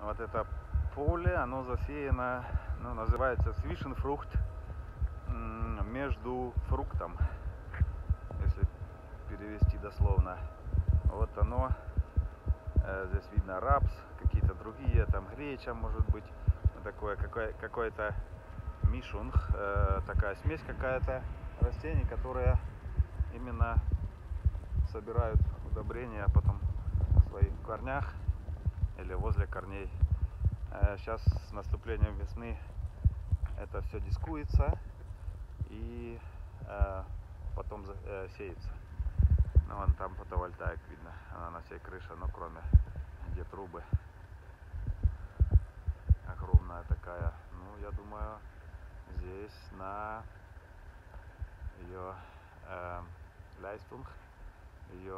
вот это поле, оно засеяно, ну, называется Zwischenfrucht, между фруктом, если перевести дословно. Вот оно, здесь видно рапс, какие-то другие, там греча, может быть, такое, какой-то мишунг, такая смесь какая-то растений, которые именно собирают удобрения, а потом в своих корнях или возле корней. Сейчас с наступлением весны это все дискуется и потом сеется. Ну, вон там фотовольтаик видно, она на всей крыше, но кроме где трубы. Огромная такая. Ну, я думаю, здесь на ее Leistung, ее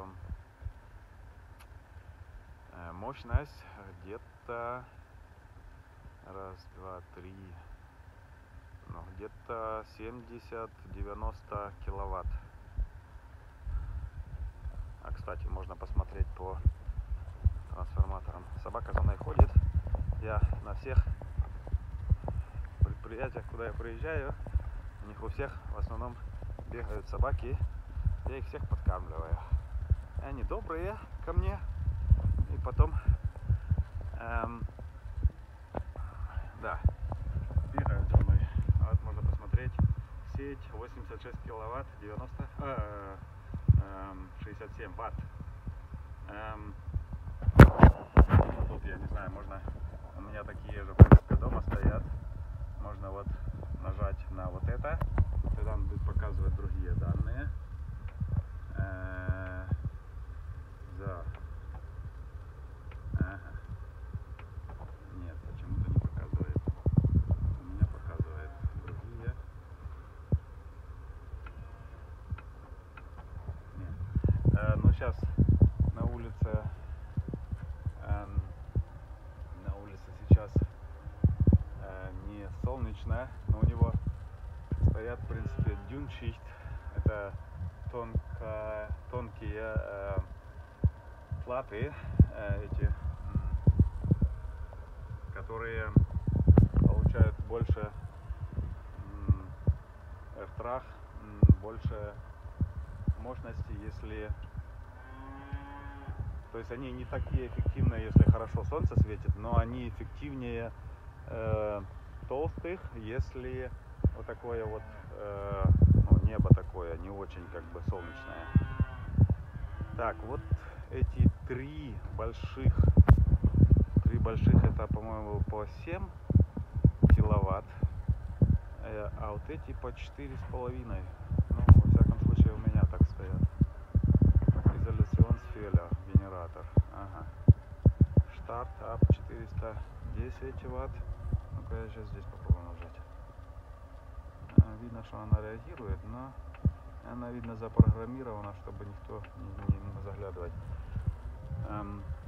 мощность где-то раз, два, три, ну, где-то 70-90 киловатт. А, кстати, можно посмотреть по трансформаторам. Собака за мной ходит. Я на всех предприятиях, куда я приезжаю, у них у всех в основном бегают собаки. Я их всех подкармливаю. И они добрые ко мне. И потом, да, бегают за мной. Вот можно посмотреть. Сеть 86 киловатт, 67 ватт. Тут я не знаю, можно, у меня такие же в принципе дома стоят. Можно вот нажать на вот это, тогда он будет показывать другие данные. Да. Ага. Нет, почему-то не показывает. У меня показывает другие. Нет. Ну сейчас на улице сейчас не солнечно, но у него стоят в принципе дюншихт. Это тонкие платы, эти, которые получают больше эртрах, больше мощности, если, то есть они не такие эффективные, если хорошо солнце светит, но они эффективнее толстых, если вот такое вот ну, небо такое не очень как бы солнечное. Так, вот эти три больших это, по-моему, по 7 киловатт, а вот эти по 4,5. Ну, во всяком случае, у меня так стоят. Изоляционсфеля, генератор. Ага. Старт-ап 410 ватт. Ну-ка, я сейчас здесь попробую нажать. Видно, что она реагирует, но она, видно, запрограммирована, чтобы никто не заглядывать.